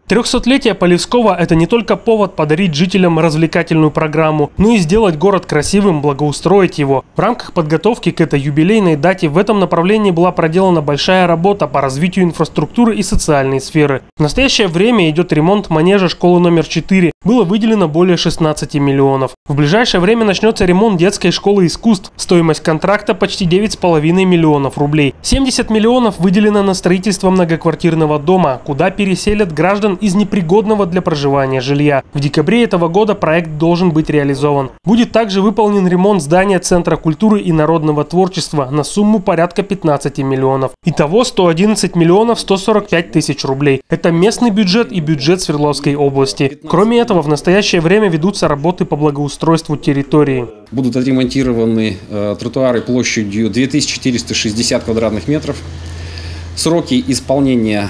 300-летие Полевского – это не только повод подарить жителям развлекательную программу, но и сделать город красивым, благоустроить его. В рамках подготовки к этой юбилейной дате в этом направлении была проделана большая работа по развитию инфраструктуры и социальной сферы. В настоящее время идет ремонт манежа школы номер 4. Было выделено более 16 миллионов. В ближайшее время начнется ремонт детской школы искусств. Стоимость контракта почти 9,5 миллионов рублей. 70 миллионов выделено на строительство многоквартирного дома, куда переселят граждан из непригодного для проживания жилья. В декабре этого года проект должен быть реализован. Будет также выполнен ремонт здания Центра культуры и народного творчества на сумму порядка 15 миллионов. Итого 111 миллионов 145 тысяч рублей. Это местный бюджет и бюджет Свердловской области. Кроме этого, в настоящее время ведутся работы по благоустройству территории. Будут отремонтированы тротуары площадью 2460 квадратных метров. Сроки исполнения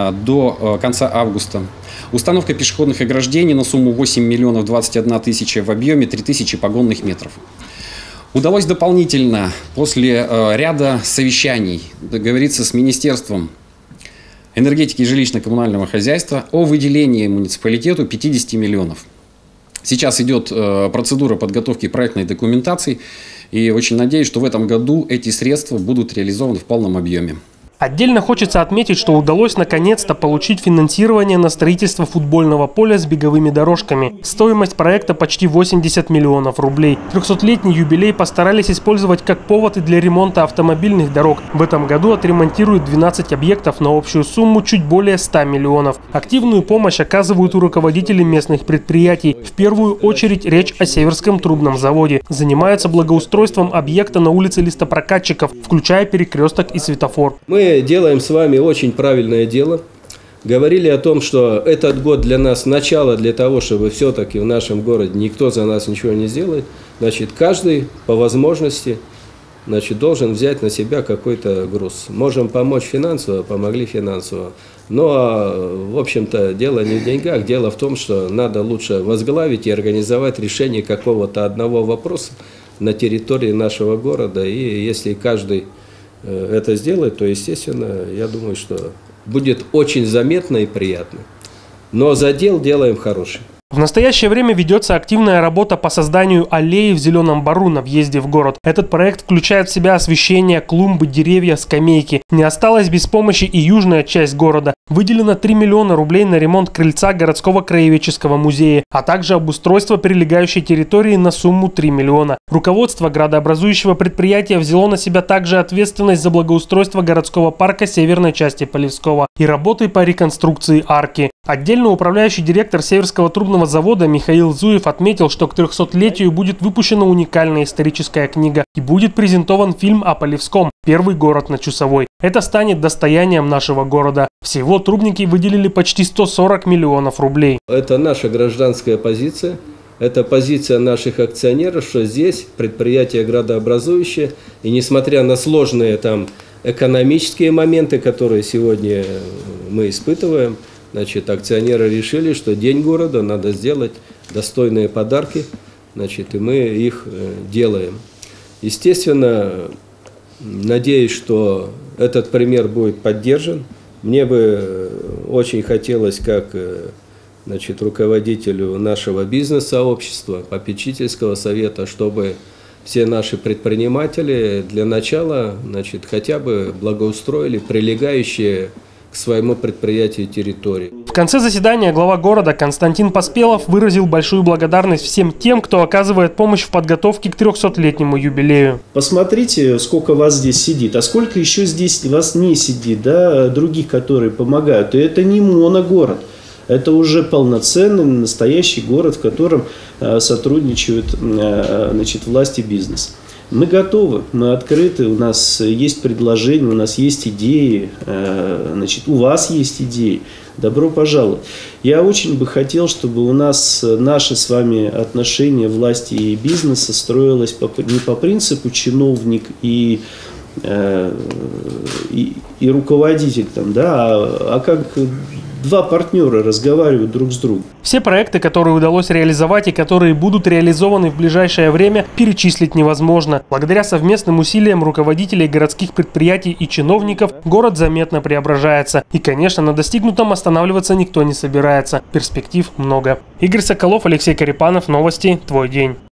до конца августа. Установка пешеходных ограждений на сумму 8 миллионов 21 тысяча в объеме 3000 погонных метров. Удалось дополнительно после ряда совещаний договориться с Министерством энергетики и жилищно-коммунального хозяйства о выделении муниципалитету 50 миллионов. Сейчас идет процедура подготовки проектной документации, и очень надеюсь, что в этом году эти средства будут реализованы в полном объеме. Отдельно хочется отметить, что удалось наконец-то получить финансирование на строительство футбольного поля с беговыми дорожками. Стоимость проекта почти 80 миллионов рублей. 300-летний юбилей постарались использовать как повод и для ремонта автомобильных дорог. В этом году отремонтируют 12 объектов на общую сумму чуть более 100 миллионов. Активную помощь оказывают у руководителей местных предприятий. В первую очередь речь о Северском трубном заводе. Занимаются благоустройством объекта на улице листопрокатчиков, включая перекресток и светофор. Мы делаем с вами очень правильное дело. Говорили о том, что этот год для нас начало для того, чтобы все-таки в нашем городе никто за нас ничего не сделает. Значит, каждый по возможности должен взять на себя какой-то груз. Можем помочь финансово, помогли финансово. Но, в общем-то, дело не в деньгах. Дело в том, что надо лучше возглавить и организовать решение какого-то одного вопроса на территории нашего города. И если каждый это сделать, то, естественно, я думаю, что будет очень заметно и приятно. Но задел делаем хороший. В настоящее время ведется активная работа по созданию аллеи в Зеленом Бару на въезде в город. Этот проект включает в себя освещение, клумбы, деревья, скамейки. Не осталась без помощи и южная часть города. Выделено 3 миллиона рублей на ремонт крыльца городского краеведческого музея, а также обустройство прилегающей территории на сумму 3 миллиона. Руководство градообразующего предприятия взяло на себя также ответственность за благоустройство городского парка северной части Полевского и работы по реконструкции арки. Отдельно управляющий директор Северского трубного завода Михаил Зуев отметил, что к 300-летию будет выпущена уникальная историческая книга и будет презентован фильм о Полевском «Первый город на Чусовой». Это станет достоянием нашего города. Всего трубники выделили почти 140 миллионов рублей. Это наша гражданская позиция. Это позиция наших акционеров, что здесь предприятие градообразующее. И несмотря на сложные экономические моменты, которые сегодня мы испытываем, акционеры решили, что День города надо сделать достойные подарки, и мы их делаем. Естественно, надеюсь, что этот пример будет поддержан. Мне бы очень хотелось, как руководителю нашего бизнес-сообщества, попечительского совета, чтобы все наши предприниматели для начала хотя бы благоустроили прилегающие к своему предприятию территории. В конце заседания глава города Константин Поспелов выразил большую благодарность всем тем, кто оказывает помощь в подготовке к 300-летнему юбилею. Посмотрите, сколько вас здесь сидит, а сколько еще здесь вас не сидит, других, которые помогают. И это не моногород. Это уже полноценный, настоящий город, в котором сотрудничают власть и бизнес. Мы готовы, мы открыты, у нас есть предложения, у нас есть идеи, у вас есть идеи. Добро пожаловать. Я очень бы хотел, чтобы у нас наши с вами отношения власти и бизнеса строилось не по принципу чиновник и и руководитель там, да, а как два партнера разговаривают друг с другом. Все проекты, которые удалось реализовать и которые будут реализованы в ближайшее время, перечислить невозможно. Благодаря совместным усилиям руководителей городских предприятий и чиновников город заметно преображается. И, конечно, на достигнутом останавливаться никто не собирается. Перспектив много. Игорь Соколов, Алексей Карипанов. Новости. Твой день.